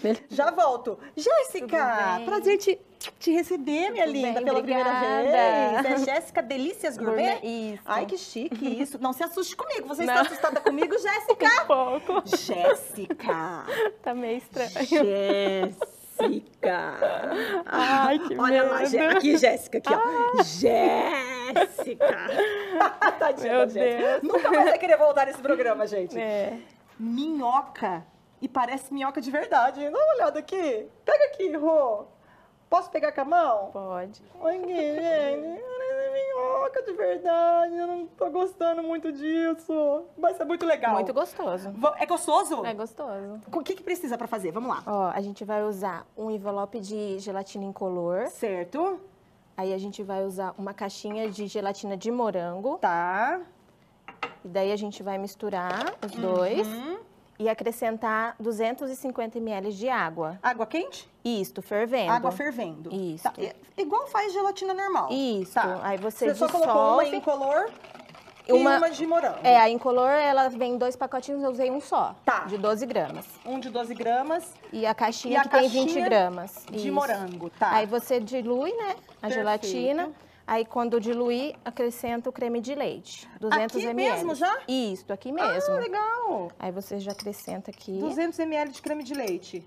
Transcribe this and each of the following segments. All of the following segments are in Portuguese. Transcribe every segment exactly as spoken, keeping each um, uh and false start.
Já volto. Jéssica, prazer te, te receber, minha Tudo linda, bem, pela obrigada. primeira vez. É Jéssica Delícias Gourmet? Isso. Ai, que chique isso. Não se assuste comigo. Você Não. está assustada comigo, Jéssica? Um pouco. Jéssica. Tá meio estranho. Jéssica. Ai, que Olha medo. lá, Jé- aqui, Jéssica, aqui, ó. Jéssica. Tadinha Meu da Jéssica. Deus. Nunca mais vai querer voltar nesse programa, gente. É. Minhoca. E parece minhoca de verdade. Dá uma olhada aqui. Pega aqui, Rô. Posso pegar com a mão? Pode. Olha aqui, gente. Parece minhoca de verdade. Eu não tô gostando muito disso. Vai ser muito legal. Muito gostoso. Va- É gostoso? É gostoso. O que, que precisa pra fazer? Vamos lá. Ó, a gente vai usar um envelope de gelatina incolor. Certo. Aí a gente vai usar uma caixinha de gelatina de morango. Tá. E daí a gente vai misturar os dois Uhum. e acrescentar duzentos e cinquenta mililitros de água. Água quente? Isto, fervendo. Água fervendo. Isso. Tá. I- Igual faz gelatina normal. Isso. Tá. Aí você só colocou uma dissolve. incolor e Uma- uma de morango. É, a incolor, ela vem em dois pacotinhos, eu usei um só. Tá. De doze gramas. Um de doze gramas E a caixinha E a que tem caixinha vinte gramas. de Isso. morango, tá. Aí você dilui, né, a Perfeito. gelatina. Aí quando diluir, acrescenta o creme de leite. duzentos Aqui mililitros. mesmo já? Isso, aqui mesmo. Ah, legal. Aí você já acrescenta aqui. duzentos mililitros de creme de leite.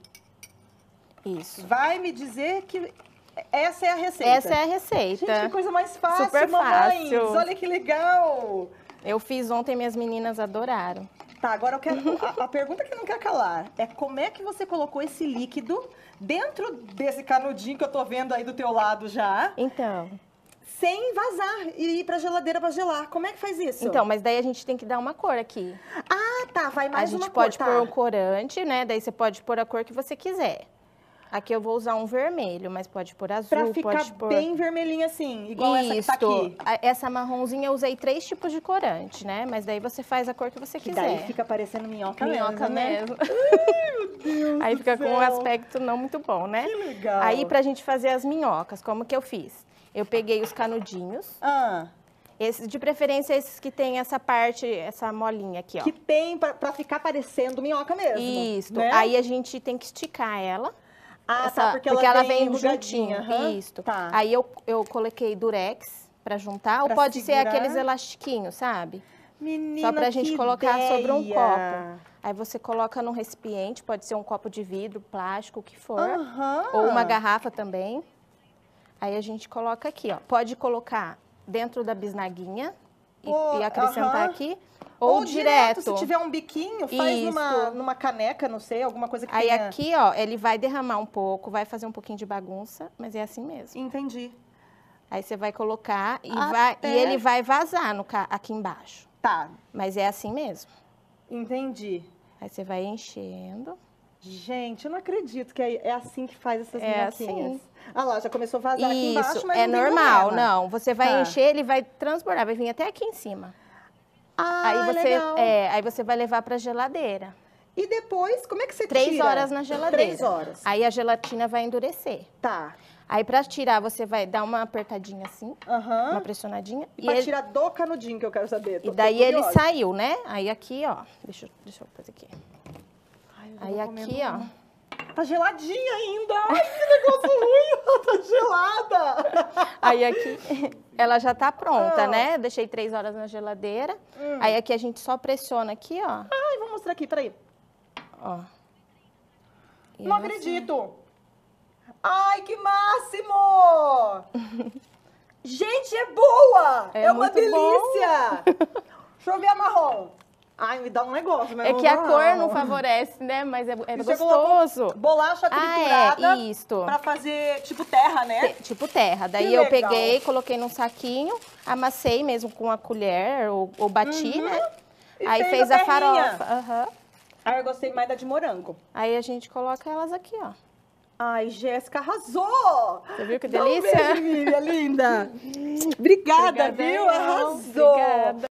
Isso. Vai me dizer que essa é a receita. Essa é a receita. Gente, que coisa mais fácil, Super mamães. fácil. Olha que legal. Eu fiz ontem, minhas meninas adoraram. Tá, agora eu quero. A, a pergunta que não quer calar é como é que você colocou esse líquido dentro desse canudinho que eu tô vendo aí do teu lado já, Então, sem vazar e ir pra geladeira pra gelar. Como é que faz isso? então, mas daí a gente tem que dar uma cor aqui. Ah, tá, vai mais a gente uma pode cor, pôr tá. um corante, né? Daí você pode pôr a cor que você quiser. Aqui eu vou usar um vermelho, mas pode pôr azul, Pra ficar pode pôr... bem vermelhinha assim, igual essa que tá Isso. aqui. A- Essa marronzinha eu usei três tipos de corante, né? Mas daí você faz a cor que você Que quiser. daí fica parecendo minhoca, Minhoca mesmo, né? mesmo. Ai, meu Deus Aí do fica com um céu. aspecto não muito bom, né? Que legal. Aí pra gente fazer as minhocas, como que eu fiz? Eu peguei os canudinhos, Ah, esses, de preferência esses que tem essa parte, essa molinha aqui, ó. que tem pra, pra ficar parecendo minhoca mesmo. Isso. né? Aí a gente tem que esticar ela. Ah, essa- tá, porque, ela, vem juntinha. enrugadinha. aham. Isso. Tá. Aí eu, eu coloquei durex pra juntar, Pra ou pode ser segurar. aqueles elastiquinhos, sabe? Menina, Só pra gente que colocar sobre um ideia. copo. Aí você coloca num recipiente, pode ser um copo de vidro, plástico, o que for. Aham. Ou uma garrafa também. Aí a gente coloca aqui, ó. Pode colocar dentro da bisnaguinha e, Pô, e acrescentar aham. aqui. Ou, Ou direto. Se tiver um biquinho, faz numa, Isso. numa caneca, não sei, alguma coisa que Aí tenha... aqui, ó, ele vai derramar um pouco, vai fazer um pouquinho de bagunça, mas é assim mesmo. Entendi. Aí você vai colocar e, Até- vai, e ele vai vazar no, ca- aqui embaixo. Tá, Mas é assim mesmo. entendi. Aí você vai enchendo. Gente, eu não acredito que é, é assim que faz essas É minhoquinhas. assim. Ah lá, já começou a vazar aqui embaixo, Isso, mas é não tem normal, problema. não. Você vai Tá. encher, ele vai transbordar, vai vir até aqui em cima. Ah, aí você, legal. é, aí você vai levar pra geladeira. E depois, como é que você Três tira? horas na geladeira. Três horas. Aí a gelatina vai endurecer. Tá. Aí pra tirar, você vai dar uma apertadinha assim, Aham. uma pressionadinha. E pra ele- tirar do canudinho que eu quero saber. Tô- e tô daí ele curiosa. saiu, né? Aí aqui, ó. Deixa, eu- deixa eu fazer aqui. Ai, eu já Aí vou comendo aqui, ó. uma. Tá geladinha ainda. Ai, que negócio ruim. Ela tá gelada. Aí aqui, ela já tá pronta, Ah. né? Deixei três horas na geladeira. Hum. Aí aqui a gente só pressiona aqui, ó. Ai, vou mostrar aqui, peraí. ó. E Não ela acredito. Ai, que máximo. Gente, é boa. É É, uma muito delícia. Deixa eu ver a marrom. Ai, me dá um negócio. mas É não que a dá, cor não favorece, né? Mas é, é E você colocou gostoso. Bolacha Ah, triturada é, isto. pra fazer tipo terra, né? Te- Tipo terra. Daí Que eu legal. peguei, coloquei num saquinho, amassei mesmo com a colher, ou, ou bati, Uhum. né? E Aí fez fez a a terrinha. farofa. aham. Ai, eu gostei mais da de morango. Aí a gente coloca elas aqui, ó. Ai, Jéssica, arrasou! Você viu que Dá um delícia? beijo, Miriam, linda! Obrigada, Obrigadão, viu? Arrasou! obrigada.